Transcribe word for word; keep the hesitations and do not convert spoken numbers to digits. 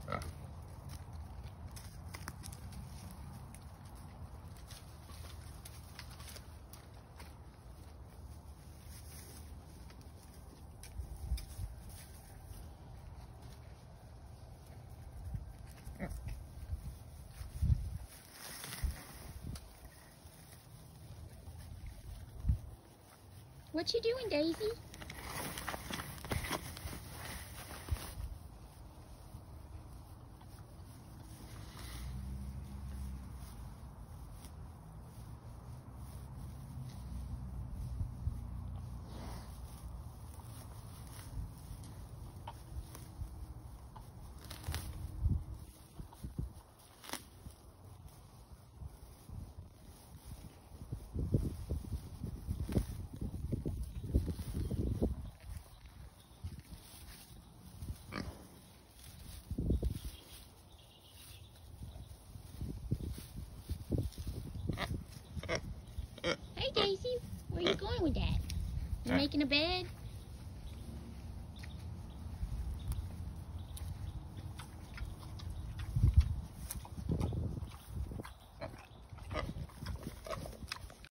What you doing, Daisy? Hey, Daisy, where you going with that? You making a bed?